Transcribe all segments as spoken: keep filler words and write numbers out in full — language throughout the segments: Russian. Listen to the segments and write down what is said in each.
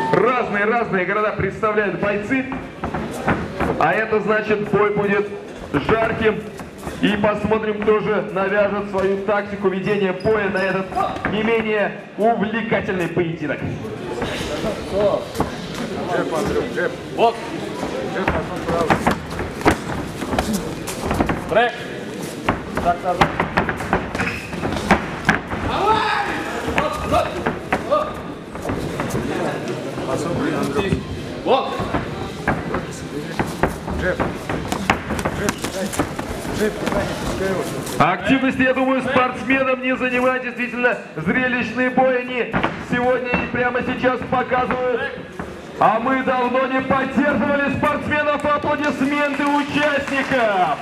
Разные-разные города представляют бойцы. А это значит, бой будет жарким. И посмотрим, кто же навяжет свою тактику ведения боя на этот не менее увлекательный поединок. Вот. Трек. Так, так. Вот. Активности, я думаю, спортсменам не занимать. Действительно, зрелищные бои они сегодня и прямо сейчас показывают. А мы давно не поддерживали спортсменов. Аплодисменты участников.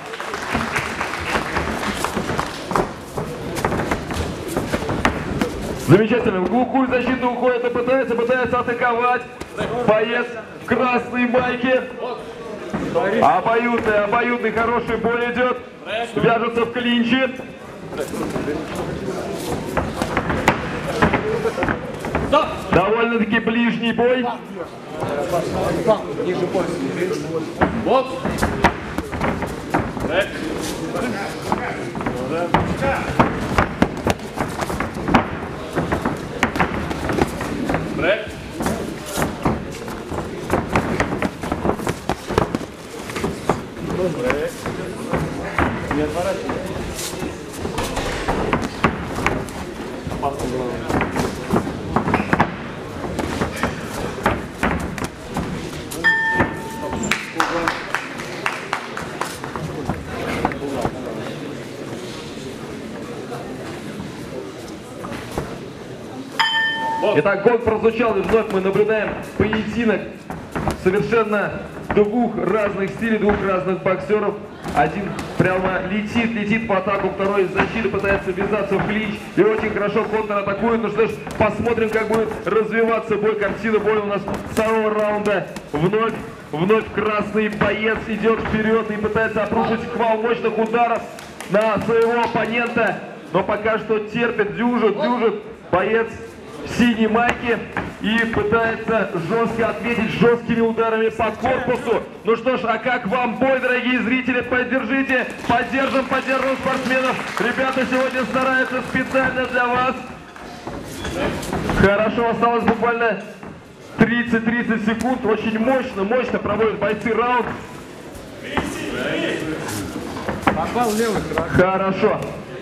Замечательно. В глухую защиту уходит и пытается, пытается атаковать боец в красной майке. Обоюдный, обоюдный хороший бой идет. Вяжутся в клинче. Довольно-таки ближний бой. Вот. Брек. Брек. Не отворачивай. Опасно было. Итак, гонг прозвучал, и вновь мы наблюдаем поединок совершенно двух разных стилей, двух разных боксеров. Один прямо летит, летит по атаку, второй из защиты пытается ввязаться в клинч и очень хорошо контратакует. Ну что ж, посмотрим, как будет развиваться бой. Картина боя у нас второго раунда. Вновь, вновь красный боец идет вперед и пытается обрушить шквал мощных ударов на своего оппонента. Но пока что терпит, дюжит, дюжит боец в синей майке и пытается жестко ответить жесткими ударами по корпусу. Ну что ж, а как вам бой, дорогие зрители? Поддержите, поддержим, поддержим спортсменов. Ребята сегодня стараются специально для вас. Хорошо, осталось буквально тридцать-тридцать секунд. Очень мощно, мощно проводят бойцы раунд. Попал левый. Хорошо.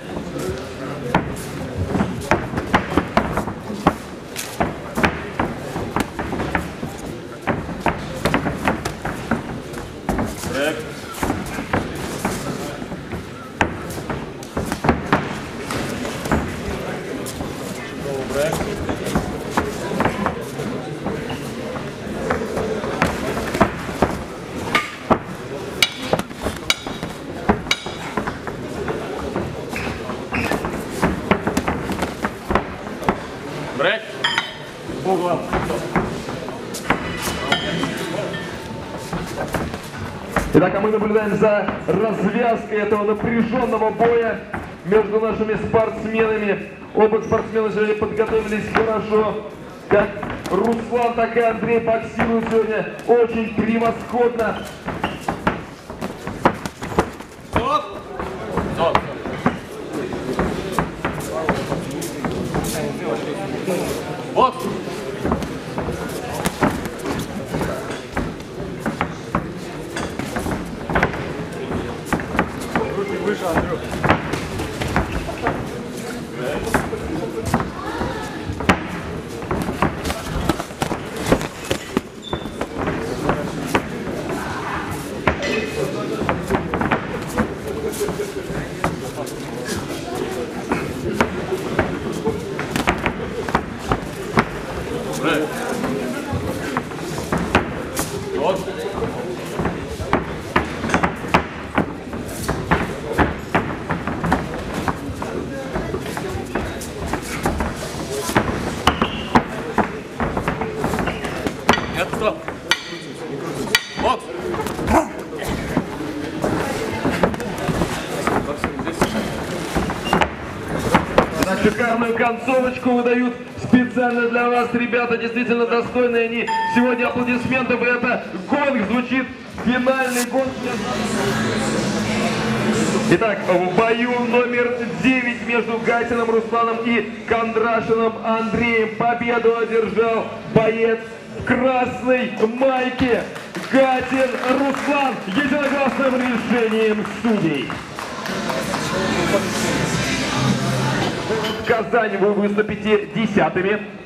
Брек. Угол. Итак, а мы наблюдаем за развязкой этого напряженного боя между нашими спортсменами. Оба спортсмена сегодня подготовились хорошо. Как Руслан, так и Андрей боксируют сегодня очень превосходно. Стоп! Стоп! Вот! Руки выше, Андрюх. Вот. Нет, стоп. Вот. На шикарную концовочку выдают вперед. Специально для вас, ребята, действительно достойные они. Сегодня аплодисментов, и это гонг звучит, финальный гонг. Итак, в бою номер девять между Гатиным Русланом и Кондрашиным Андреем победу одержал боец в красной майке Гатин Руслан единогласным решением судей. В Казани вы выступите десятыми.